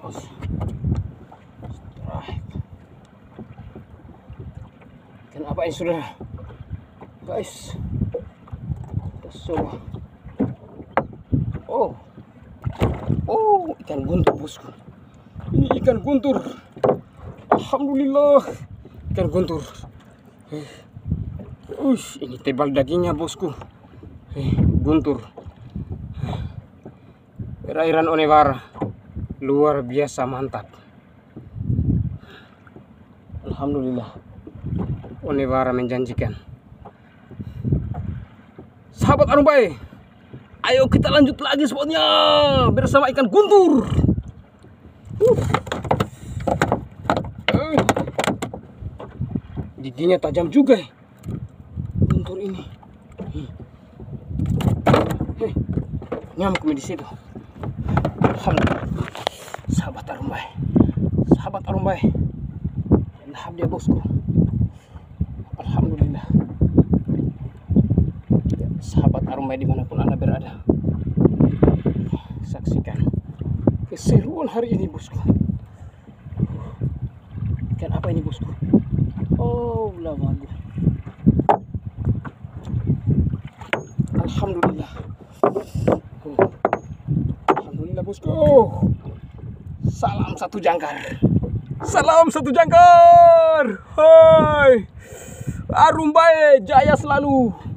Ikan apa ini saudara? Guys, so, ikan guntur bosku. Ini ikan guntur. Alhamdulillah, ikan guntur. Ini tebal dagingnya bosku. Guntur. Perairan Onevara luar biasa mantap. Alhamdulillah, Onevara menjanjikan. Sahabat Arumbai, ayo kita lanjut lagi spotnya bersama ikan guntur. Giginya tajam juga guntur ini. Nyamuk di situ. Alhamdulillah. Sahabat Arumbai, lahap dia bosku. Alhamdulillah. Sahabat Arumbai dimanapun Anda berada, saksikan keseruan hari ini bosku. Ikan apa ini bosku? Oh, lavago. Alhamdulillah. Alhamdulillah bosku. Salam satu jangkar. Hai. Arumbai jaya selalu.